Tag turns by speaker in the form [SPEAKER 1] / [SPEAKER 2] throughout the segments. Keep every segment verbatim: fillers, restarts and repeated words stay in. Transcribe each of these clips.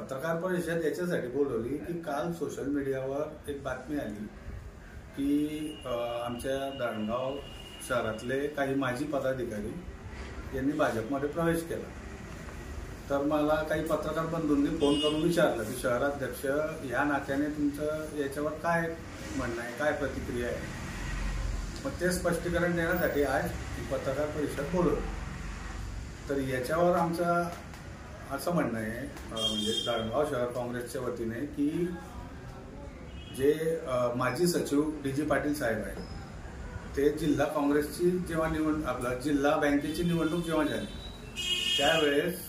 [SPEAKER 1] पत्रकार परिषद याच्यासाठी बोलवली की काल सोशल मीडियावर एक बातमी आली की आमच्या दांडगाव शहरातले काही माजी पदाधिकारी यांनी भाजपमध्ये प्रवेश केला। तर मला काही पत्रकार बंधूंनी फोन करून विचारलं की शहराध्यक्ष या नात्याने तुमचं याच्यावर काय म्हणणं आहे, काय प्रतिक्रिया आहे। मग ते स्पष्टीकरण देण्यासाठी आज पत्रकार परिषद बोलवली। तर याच्यावर आमचं असं म्हणणं आहे, म्हणजे दांडगाव शहर काँग्रेसच्या वतीने की जे माजी सचिव डी जी पाटील साहेब आहेत ते जिल्हा काँग्रेसची जेव्हा निवड आपला जिल्हा बँकेची निवडणूक जेव्हा झाली त्यावेळेस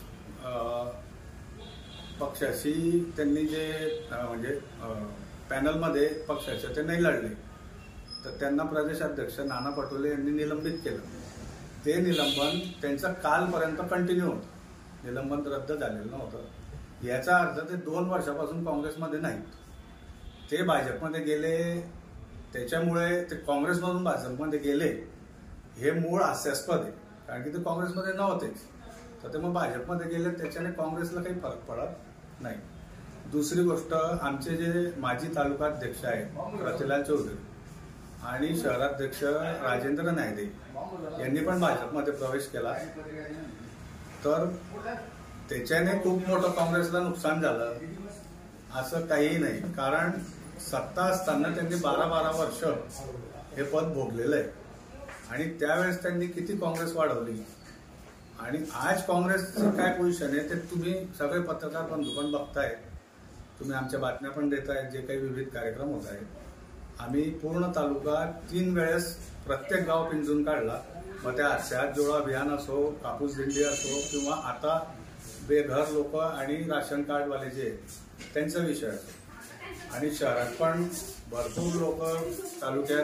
[SPEAKER 1] पक्षाशी त्यांनी जे म्हणजे पॅनलमध्ये पक्षाचे ते नाही लढले, तर त्यांना प्रदेशाध्यक्ष नाना पटोले यांनी निलंबित केलं। ते निलंबन त्यांचं कालपर्यंत कंटिन्यू होतं, निलंबन रद्द झालेलं नव्हतं। याचा अर्थ ते दोन वर्षापासून काँग्रेसमध्ये नाहीत, ते भाजपमध्ये गेले। त्याच्यामुळे ते काँग्रेसमधून भाजपमध्ये गेले हे मूळ हास्यास्पद आहे, कारण की ते काँग्रेसमध्ये नव्हतेच, तर ते मग भाजपमध्ये गेले, त्याच्याने काँग्रेसला काही फरक पडत नाही। दुसरी गोष्ट, आमचे जे माजी तालुकाध्यक्ष आहेत रतिलाल चौधरी आणि शहराध्यक्ष राजेंद्र नायदे यांनी पण भाजपमध्ये प्रवेश केला, तर त्याच्याने खूप मोठं काँग्रेसला नुकसान झालं असं काहीही नाही। कारण सत्ता असताना त्यांनी बारा बारा वर्ष हे पद भोगलेलं आहे आणि त्यावेळेस त्यांनी किती काँग्रेस वाढवली आणि आज काँग्रेसचं काय पोझिशन आहे ते तुम्ही सगळे पत्रकार बंधू पण बघताय, तुम्ही आमच्या बातम्या पण देताय, जे काही विविध कार्यक्रम होत आहेत। आम्ही पूर्ण तालुका तीन वेळेस प्रत्येक गाव पिंजून काढला, मग त्या हात जोडा अभियान असो, कापूस दिंडी असो, किंवा आता बेघर लोक आणि राशन कार्डवाले जे त्यांचा विषय असो। आणि शहरात पण भरपूर लोक तालुक्यात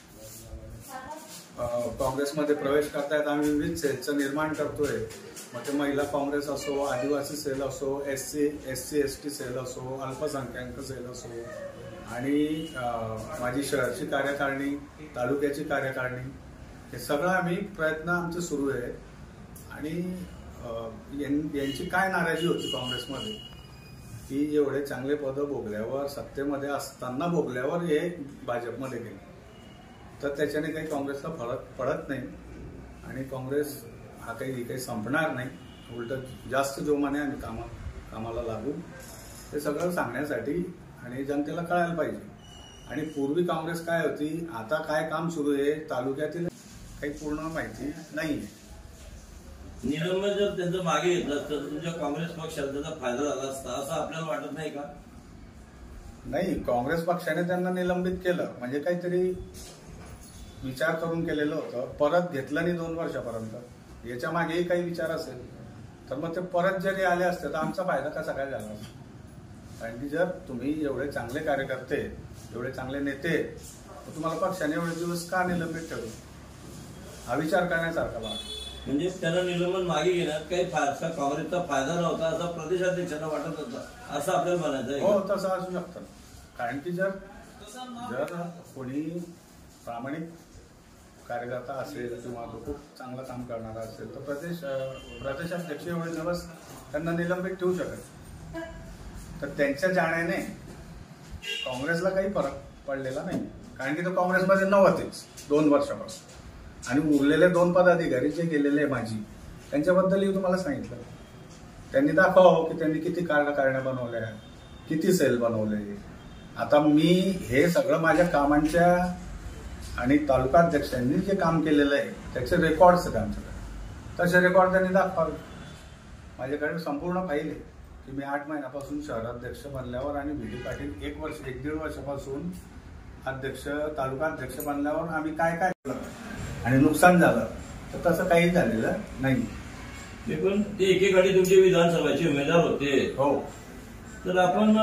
[SPEAKER 1] काँग्रेसमध्ये प्रवेश करतायत। आम्ही विविध सेलचं निर्माण करतोय, मग ते महिला काँग्रेस असो, आदिवासी सेल असो, S C S C S T cell असो, अल्पसंख्याक सेल असो, आणि माझी शहराची कार्यकारिणी, तालुक्याची कार्यकारिणी, हे सगळं आम्ही प्रयत्न आमचे सुरू आहेत। आणि यांची काय नाराजी होती काँग्रेसमध्ये की एवढे चांगले पदं भोगल्यावर, सत्तेमध्ये असताना भोगल्यावर हे भाजपमध्ये गेले, तर त्याच्याने काही काँग्रेसला फरक पडत नाही आणि काँग्रेस हा काही काही संपणार नाही, उलट जास्त जोमाने आम्ही कामा कामाला लागू, हे सगळं सांगण्यासाठी आणि जनतेला कळायला पाहिजे। आणि पूर्वी काँग्रेस काय होती, आता काय काम सुरू आहे तालुक्यातील काही पूर्ण माहिती नाही आहे।
[SPEAKER 2] निलंबन जर त्यांचं मागे घेतलं तर तुमच्या काँग्रेस पक्षाला त्याचा फायदा झाला असता असं आपल्याला वाटत नाही का?
[SPEAKER 1] नाही, काँग्रेस पक्षाने त्यांना निलंबित केलं म्हणजे काहीतरी विचार करून केलेलं होतं, परत घेतलं नाही दोन वर्षापर्यंत, याच्या मागेही काही विचार असेल तर मग ते परत जरी आले असते तर आमचा फायदा कसा काय झाला असता। कारण की जर तुम्ही एवढे चांगले कार्यकर्ते, एवढे चांगले नेते, तर तुम्हाला पक्षाने एवढे दिवस का निलंबित ठेवलं, हा विचार करण्यासारखा भाग।
[SPEAKER 2] म्हणजे त्यांना निलंबन मागे घेण्यात काही फारसा काँग्रेसचा फायदा नव्हता असं प्रदेशाध्यक्षांना वाटत होता, असं आपल्याला म्हणायचं आहे?
[SPEAKER 1] हो, तसं असू शकतं। कारण की जर जर कोणी प्रामाणिक कार्यकर्ता असेल किंवा खूप चांगलं काम करणारा असेल तर प्रदेश प्रदेशाध्यक्ष एवढे दिवस त्यांना निलंबित ठेवू शकत, तर त्यांच्या जाण्याने काँग्रेसला काही फरक पडलेला नाही, कारण की तो काँग्रेसमध्ये नव्हतेच दोन वर्षापासून। आणि उरलेले दोन पदाधिकारी जे गेलेले माझी, त्यांच्याबद्दलही तुम्हाला सांगितलं, त्यांनी दाखवावं की त्यांनी किती कार्यकारिण्या बनवल्या, किती सेल बनवले। आता मी हे सगळं माझ्या कामांच्या आणि तालुकाध्यक्षांनी जे काम केलेलं आहे त्याचे रेकॉर्ड्स आहेत आमच्याकडे, तसे रेकॉर्ड त्यांनी दाखवावे। माझ्याकडे संपूर्ण फाईल आहे की मी आठ महिन्यापासून शहराध्यक्ष बनल्यावर आणि व्ही डी पाटील एक वर्ष एक दीड वर्षापासून अध्यक्ष तालुकाध्यक्ष बनल्यावर आम्ही काय काय केलं आणि नुकसान झालं, तर तसं काही झालेलं नाही।
[SPEAKER 2] पण ते एकेकाळी तुमचे विधानसभेचे उमेदवार होते,
[SPEAKER 1] हो,
[SPEAKER 2] तर आपण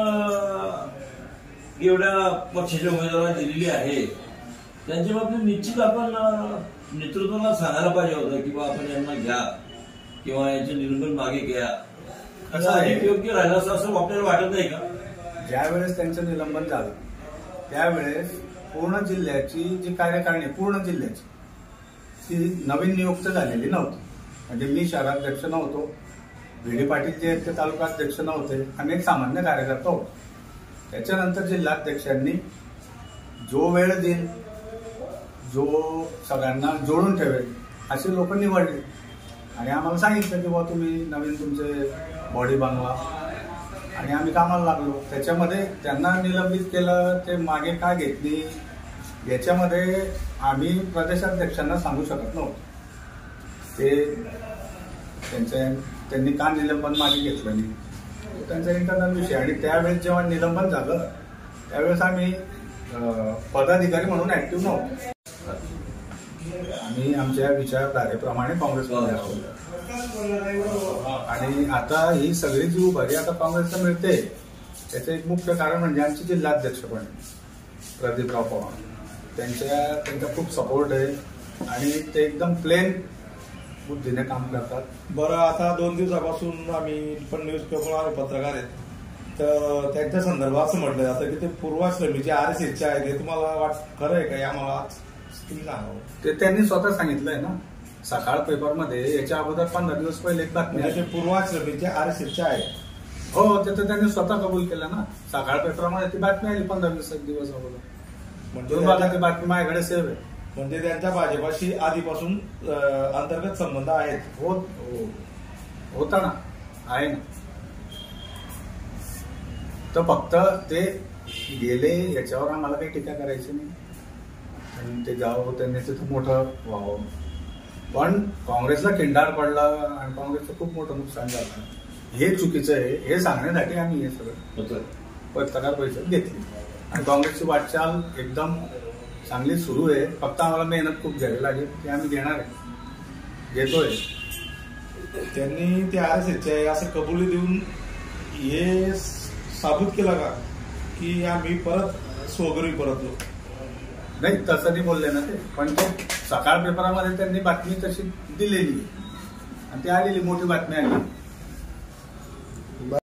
[SPEAKER 2] एवढ्या पक्षाची उमेदवार दिलेली आहे, त्यांच्या बाबतीत निश्चित आपण नेतृत्वाला सांगायला पाहिजे होतं की बा आपण यांना घ्या किंवा यांचे निलंबन मागे घ्या, असं अधिक योग्य राहिलं असं असं आपल्याला वाटत नाही का?
[SPEAKER 1] ज्यावेळेस त्यांचं निलंबन झालं त्यावेळेस पूर्ण जिल्ह्याची जी कार्यकारिणी पूर्ण जिल्ह्याची ती नवीन नियुक्त झालेली नव्हती, म्हणजे मी शहराध्यक्ष नव्हतो, भिडे पाटील जे आहेत ते तालुका अध्यक्ष नव्हते, आम्ही एक सामान्य कार्यकर्ता होतो. त्याच्यानंतर जिल्हाध्यक्षांनी जो वेळ देईल, जो सगळ्यांना जोडून ठेवेल असे लोक निवडले आणि आम्हाला सांगितलं की बाबा तुम्ही नवीन तुमचे बॉडी बनवा आणि आम्ही कामाला लागलो. त्याच्यामध्ये त्यांना निलंबित केलं, ते मागे का घेतली याच्यामध्ये आम्ही प्रदेशाध्यक्षांना सांगू शकत नव्हतो. ते त्यांच्या त्यांनी का निलंबन मागे घेतलं नाही त्यांचा इंटरनल विषय. आणि त्यावेळेस जेव्हा निलंबन झालं त्यावेळेस आम्ही पदाधिकारी म्हणून ऍक्टिव्ह नव्हतो. आम्ही आमच्या विचारधारेप्रमाणे काँग्रेसमध्ये आहोत. आणि आता ही सगळी जी उभारी आता काँग्रेसला मिळते त्याचं एक मुख्य कारण म्हणजे आमचे जिल्हाध्यक्ष पण प्रदीपराव पवार, त्यांच्या त्यांचा खूप सपोर्ट आहे आणि ते एकदम प्लेन बुद्धीने काम करतात.
[SPEAKER 3] बरं, आता दोन दिवसापासून आम्ही पण न्यूज पेपर आम्ही पत्रकार आहेत, तर त्यांच्या संदर्भात असं म्हटलं जातं की ते पूर्वाश्रमीचे आर एस एसचे आहे. ते तुम्हाला वाट खरं आहे का? आम्हाला तुम्ही सांगावं.
[SPEAKER 1] ते त्यांनी स्वतः सांगितलंय ना सकाळ पेपरमध्ये. याच्या अगोदर पंधरा दिवस पहिले एक बातमी
[SPEAKER 3] म्हणजे पूर्वाश्रमीचे आर एस एसचे आहे.
[SPEAKER 1] हो, ते तर त्यांनी स्वतः कबूल केलं ना. सकाळ पेपरमध्ये ती बातमी आली पंधरा वीस दिवस अगोदर. म्हणजे बघा ती बातमी माझ्याकडे सेव्ह आहे.
[SPEAKER 3] म्हणजे त्यांच्या भाजपाशी आधीपासून अंतर्गत संबंध आहेत.
[SPEAKER 1] हो, होता ना, आहे ना. तर फक्त ते गेले याच्यावर आम्हाला काही टीका करायची नाही आणि ते जावं त्यांनी तिथं मोठं व्हावं. पण काँग्रेसला खिंडार पडला आणि काँग्रेसचं खूप मोठं नुकसान झालं, हे चुकीचं आहे हे सांगण्यासाठी आम्ही हे सगळं पत्रकार परिषद घेतली. आणि काँग्रेसची वाटचाल एकदम चांगली सुरू आहे. फक्त आम्हाला मेहनत खूप घ्यावी लागेल, ते आम्ही घेणार आहे, घेतोय.
[SPEAKER 3] त्यांनी ते आर एस एसचे असं कबुली देऊन हे साबूत केलं का की आम्ही परत स्वगृही परतलो?
[SPEAKER 1] नाही, तसं नाही बोलले ना ते. पण ते सकाळ पेपरामध्ये त्यांनी बातमी तशी दिलेली आणि ती आलेली मोठी बातमी आली.